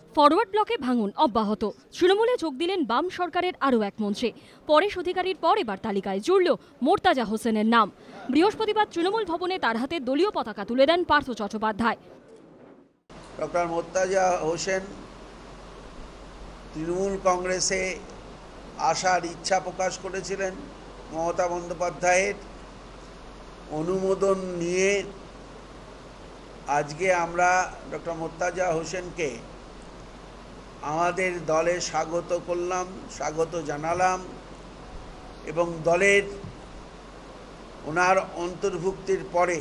Forward ব্লকে ভাঙন অব্যাহত। তৃণমূলে যোগ দিলেন বাম সরকারের আরও এক মন্ত্রী। পরেশ অধিকারীর পর এবার তালিকায় জুড়ল মোর্তাজা হোসেনের নাম। বৃহস্পতিবার তৃণমূল ভবনে তার হাতে দলীয় পতাকা তুলে দেন পার্থ চট্টোপাধ্যায়। ডক্টর মোর্তাজা হোসেন তৃণমূল কংগ্রেসে আসার ইচ্ছা প্রকাশ করেছিলেন। মমতা বন্দ্যোপাধ্যায়ের অনুমোদন নিয়ে আজকে আমরা ডক্টর মোর্তাজা হোসেনকে আমাদের দলে স্বাগত করলাম, স্বাগত জানালাম এবং দলের ওনার অন্তর্ভুক্তির পরে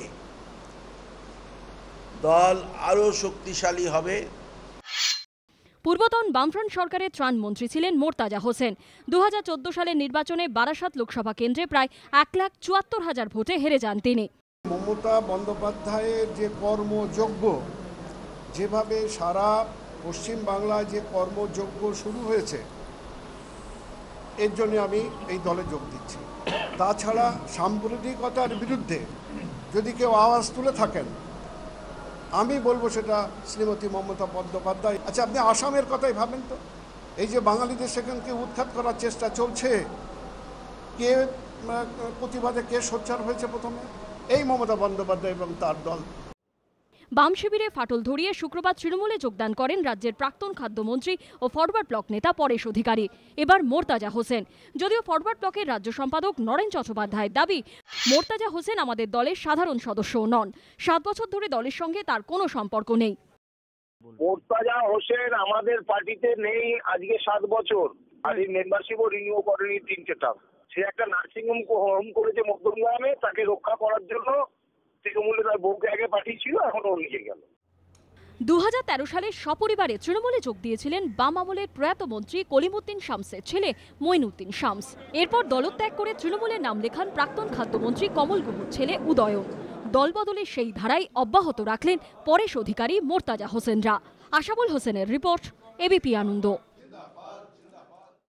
দল আরও শক্তিশালী হবে। পূর্বতন বামফ্রন্ট সরকারের ত্রাণ মন্ত্রী ছিলেন মোর্তাজা হোসেন। 2014 সালের নির্বাচনে বারাসাত লোকসভা কেন্দ্রে প্রায় 1,74,000 ভোটে হেরে যান তিনি। মমতা বন্দ্যোপাধ্যায়ের যে কর্মযজ্ঞ, যেভাবে সারা পশ্চিম বাংলায় যে কর্মযজ্ঞ শুরু হয়েছে, এর জন্য আমি এই দলে যোগ দিচ্ছি। তাছাড়া সাম্প্রদায়িকতার বিরুদ্ধে যদি কেউ আওয়াজ তুলে থাকেন, আমি বলবো সেটা শ্রীমতী মমতা বন্দ্যোপাধ্যায়। আচ্ছা, আপনি আসামের কথাই ভাবেন তো, এই যে বাঙালিদের সেখানকে উৎখাত করার চেষ্টা চলছে, কে প্রতিবাদে কে সোচ্চার হয়েছে প্রথমে? এই মমতা বন্দ্যোপাধ্যায় এবং তার দল। বাম শিবিরে ফাটল ধরিয়ে শুক্রবার তৃণমূলে যোগদান করেন রাজ্যের প্রাক্তন খাদ্যমন্ত্রী ও ফরওয়ার্ড ব্লক নেতা পরেশ অধিকারী। এবার মোর্তাজা হোসেন। যদিও ফরওয়ার্ড ব্লকের রাজ্য সম্পাদক নরেন চট্টোপাধ্যায়ের দাবি, মোর্তাজা হোসেন আমাদের দলের সাধারণ সদস্যও নন। 7 বছর ধরে দলের সঙ্গে তার কোনো সম্পর্ক নেই। মোর্তাজা হোসেন আমাদের পার্টিতে নেই আজকে 7 বছর, আর এই মেম্বারশিপও রিনিউ করেনি 3 টার্ম। সে একটা নার্সিং হোম করেছে মধ্যমগ্রামে, তাকে রক্ষা করার জন্য তৃণমূলে তার বউকে আগে পাঠিয়েছিল, এখন ও নিয়ে গেল। 2013 সালে সপরিবারে তৃণমূলে যোগ দিয়েছিলেন বাম আমলের প্রয়াত মন্ত্রী কলিমুদ্দিন শামসের ছেলে মঈনুদ্দিন শামস। এরপর দলত্যাগ করে তৃণমূলের নাম লেখান প্রাক্তন খাদ্যমন্ত্রী কমল গুহর ছেলে উদয়ন। দলবদলের সেই ধারাই অব্যাহত রাখলেন পরেশ অধিকারী, মোর্তাজা হোসেনরা। আশাবুল হোসেনের রিপোর্ট, এবিপি আনন্দ।